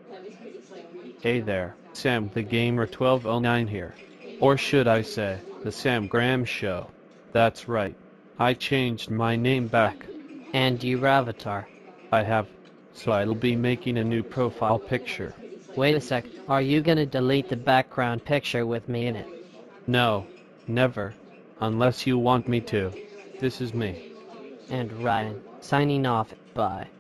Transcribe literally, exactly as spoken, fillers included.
Hey there, Sam the Gamer twelve oh nine here. Or should I say, the Sam Graham Show. That's right. I changed my name back. And your avatar. I have. So I'll be making a new profile picture. Wait a sec, are you gonna delete the background picture with me in it? No, never. Unless you want me to. This is me. And Ryan, signing off, bye.